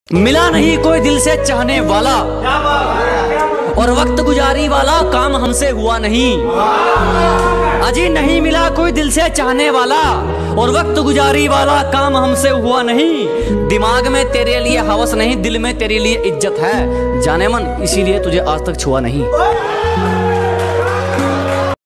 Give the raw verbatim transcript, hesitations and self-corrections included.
मिला नहीं कोई दिल से चाहने वाला और वक्त गुजारी वाला काम हमसे हुआ नहीं। अजी नहीं मिला कोई दिल से चाहने वाला और वक्त गुजारी वाला काम हमसे हुआ नहीं। दिमाग में तेरे लिए हवस नहीं, दिल में तेरे लिए इज्जत है। जाने मन इसीलिए तुझे आज तक छुआ नहीं।